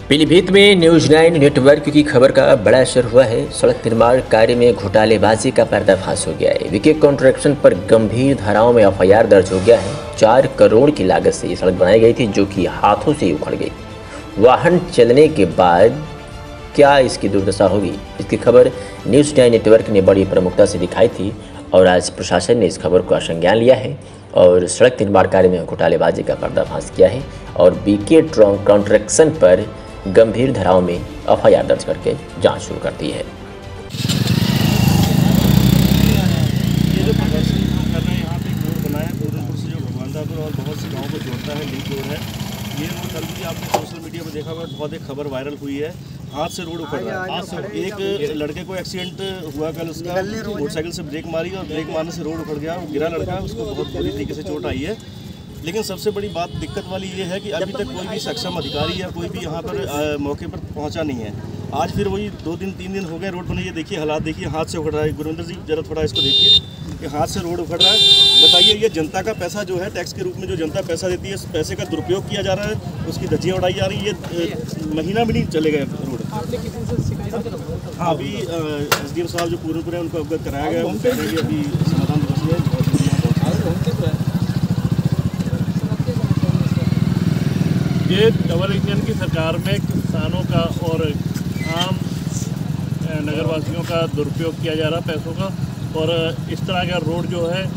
पीलीभीत में news 9 network की खबर का बड़ा असर हुआ है। सड़क निर्माण कार्य में घोटालेबाजी का पर्दाफाश हो गया है। विके कॉन्ट्रैक्शन पर गंभीर धाराओं में एफआईआर दर्ज हो गया है। 4 करोड़ की लागत से ये सड़क बनाई गई थी, जो कि हाथों से उखड़ गई। वाहन चलने के बाद क्या इसकी दुर्दशा होगी, इसकी खबर न्यूज 9 नेटवर्क ने बड़ी प्रमुखता से दिखाई थी और आज प्रशासन ने इस खबर को संज्ञान लिया है और सड़क निर्माण कार्य में घोटालेबाजी का पर्दाफाश किया है और बीके कॉन्ट्रैक्शन पर गंभीर धाराओं में एफआईआर दर्ज करके जांच शुरू कर दी है। ये जो प्रदर्शन कर रहे हैं, यहाँ पे एक रोड बनाया है पूरनपुर से जो भगवानदापुर और बहुत से गाँव को जोड़ता है, लिंक रोड है। ये रोड कल भी आपने सोशल मीडिया पर देखा हुआ, बहुत एक खबर वायरल हुई है। हाथ से रोड उखड़ रहा है। एक लड़के को एक्सीडेंट हुआ कल, उसका मोटरसाइकिल से ब्रेक मारी और ब्रेक मारने से रोड उखड़ गया, वो गिरा लड़का, उसको बहुत बुरी तरीके से चोट आई है। लेकिन सबसे बड़ी बात दिक्कत वाली ये है कि अभी तक कोई भी सक्षम अधिकारी या कोई भी यहाँ पर मौके पर पहुँचा नहीं है। आज फिर वही 2 दिन 3 दिन हो गए रोड बने। ये देखिए हालात देखिए, हाथ से उखड़ रहा है। गुरविंदर जी जरा थोड़ा इसको देखिए, कि हाथ से रोड उखड़ रहा है। बताइए, ये जनता का पैसा जो है, टैक्स के रूप में जो जनता पैसा देती है, इस पैसे का दुरुपयोग किया जा रहा है, उसकी धज्जियाँ उड़ाई जा रही है। ये महीना भी नहीं चले गए रोड। हाँ, अभी SDM साहब जो पूरनपुर है उनको अवगत कराया गया, हम कह रहे हैं कि अभी समाधान दिवस है। ये डबल इंजन की सरकार में किसानों का और आम नगरवासियों का दुरुपयोग किया जा रहा है पैसों का, और इस तरह का रोड जो है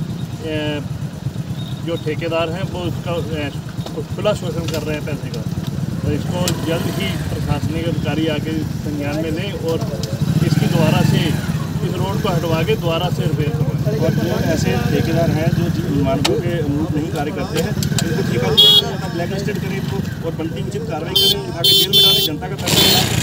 जो ठेकेदार हैं वो उसका खुला शोषण कर रहे हैं पैसे का। तो इसको जल्द ही प्रशासनिक अधिकारी आके संज्ञान में लें और इसकी दोबारा से इस रोड को हटवा के दोबारा से रिपेयर करवाएं। और जो ऐसे ठेकेदार हैं जो मानकों के अनुरूप नहीं कार्य करते हैं, इनको ठेका ब्लैक लिस्टेड करें इनको और बनती उचित कार्रवाई करें, उठा के जेल में डालें, जनता का पैसा।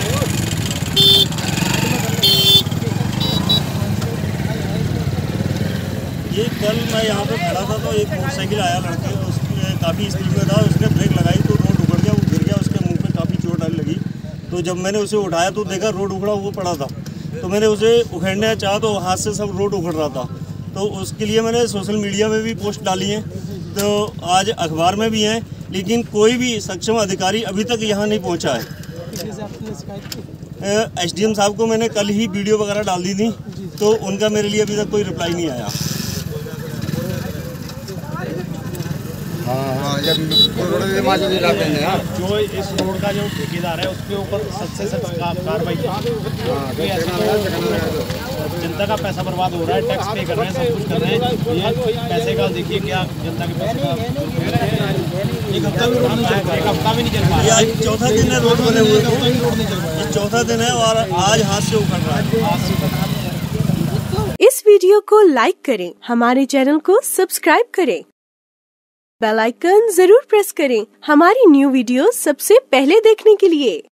ये कल मैं यहाँ पे खड़ा था तो एक मोटरसाइकिल आया लड़के, उसकी काफ़ी स्पीड में था, उसने ब्रेक लगाई तो रोड उखड़ गया, वो गिर गया, उसके मुंह पे काफ़ी चोट आने लगी। तो जब मैंने उसे उठाया तो देखा रोड उखड़ा हुआ पड़ा था, तो मैंने उसे उखेड़ने चाहा तो हाथ से सब रोड उखड़ रहा था। तो उसके लिए मैंने सोशल मीडिया में भी पोस्ट डाली है, तो आज अखबार में भी हैं, लेकिन कोई भी सक्षम अधिकारी अभी तक यहाँ नहीं पहुँचा है। SDM साहब को मैंने कल ही वीडियो वगैरह डाल दी थी, तो उनका मेरे लिए अभी तक कोई रिप्लाई नहीं आया। जो इस रोड का जो ठेकेदार है उसके ऊपर सबसे सख्त कार्रवाई की। जनता का पैसा बर्बाद हो रहा है, टैक्स पे कर रहे हैं, सब कुछ कर रहे हैं। ये पैसे का देखिए क्या जनता के पैसे का एक हफ्ता भी नहीं चल पा रहा है। चौथा दिन है रोड बने हुए, ये चौथा दिन है और आज हाथ से उखड़ रहा है। इस वीडियो को लाइक करें, हमारे चैनल को सब्सक्राइब करें, बेल आइकन जरूर प्रेस करें हमारी न्यू वीडियो सबसे पहले देखने के लिए।